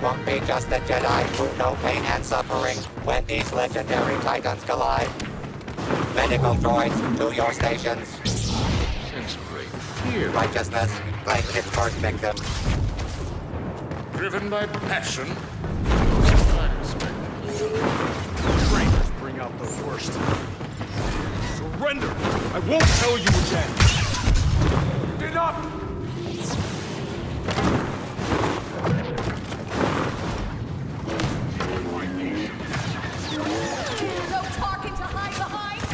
won't be just the Jedi who know pain and suffering when these legendary titans collide. Medical droids to your stations. Sense great fear. Righteousness claims its first victim. Driven by passion. Trainers bring out the worst. Surrender! I won't tell you again! Enough! No talking to hide behind!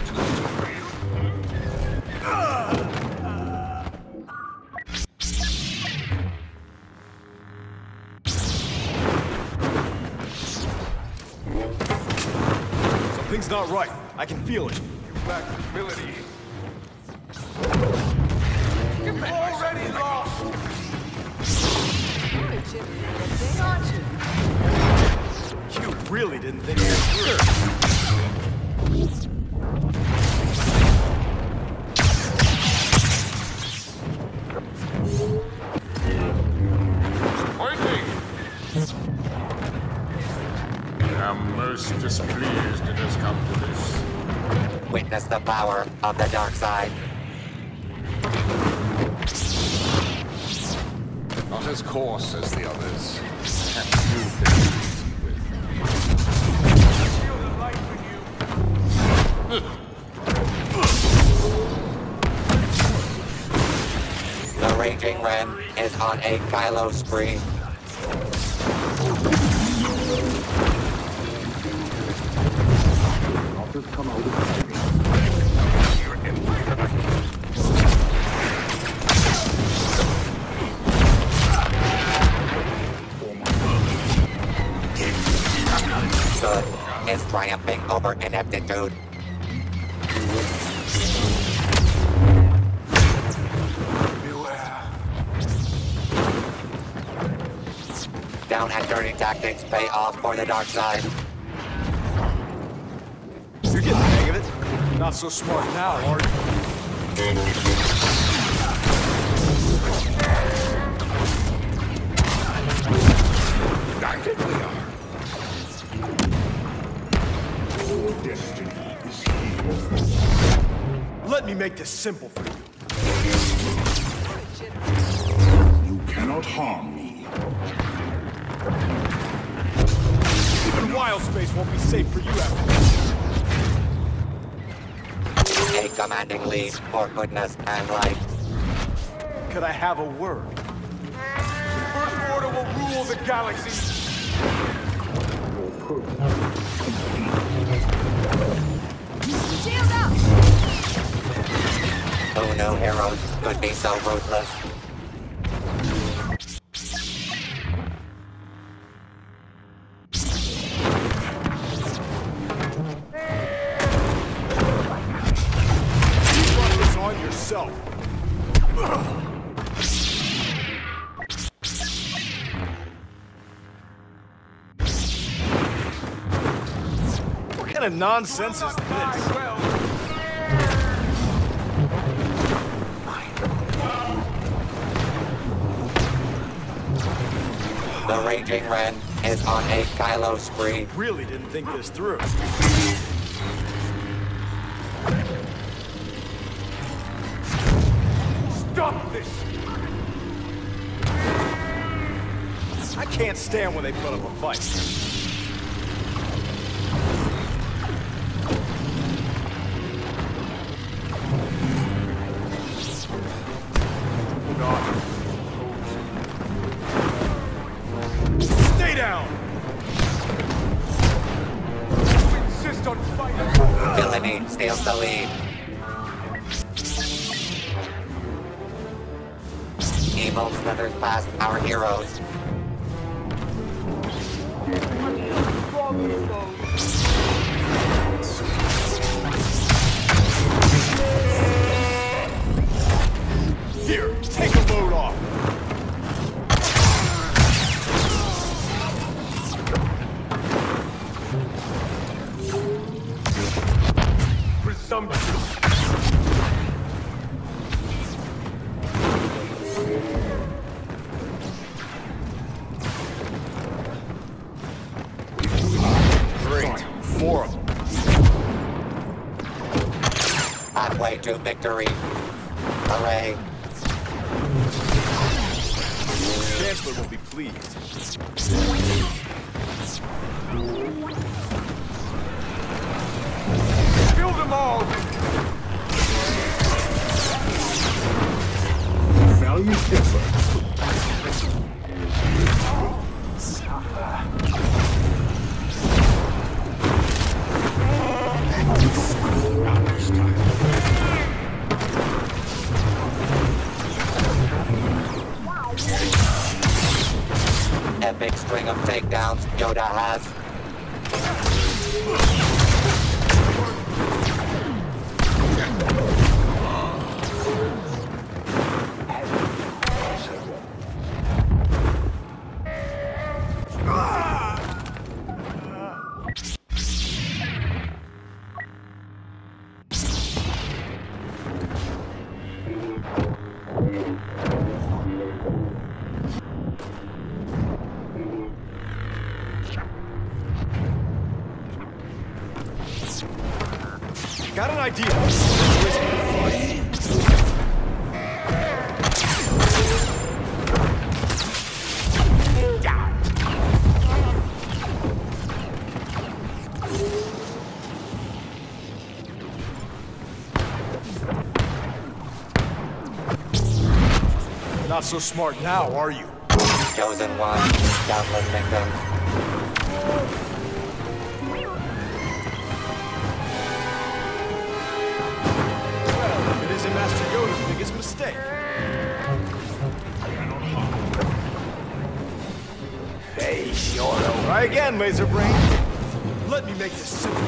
Something's not right. I can feel it. You lack ability. You've already lost! You're a gypsy, aren't you? You really didn't think this through. Waiting! I'm most displeased it has come to this. Witness the power of the dark side. Not as coarse as the others. Perhaps you've been easy with. Feel the light in you. The Raging Ren is on a Kylo spree. Good is triumphing over ineptitude. Beware. Down and dirty tactics pay off for the dark side. You're getting the hang of it. Not so smart now, are you? Guided we are. Destiny is here. Let me make this simple for you. You cannot harm me. Even wild space won't be safe for you after this. A commanding lead for goodness and light. Could I have a word? First Order will rule the galaxy. Shield up! Who knew heroes could be so ruthless? You brought this on yourself. What kind of nonsense is this? Well, The Raging Ren is on a Kylo spree. Really didn't think this through. stop this! I can't stand when they put up a fight. Stay down! You insist on fighting! Villainy steals the lead. Evil slithers past our heroes. Here, take a load off. Presumptuous! halfway to victory. Hooray. Chancellor will be pleased. Kill them all! Valiant effort. Not this time. Epic string of takedowns Yoda has. Got an idea. Not so smart now, are you? Chosen one, countless victims. Well, it isn't Master Yoda's biggest mistake. Hey, Yoda. Try again, Laser Brain. Let me make this simple.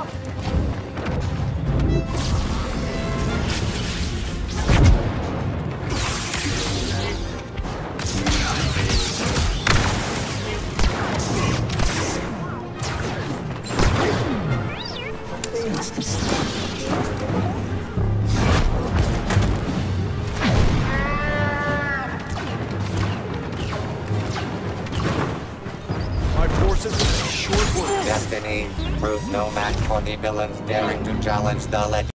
My forces will be short work. Destiny proves no match for the villains daring to challenge the legend.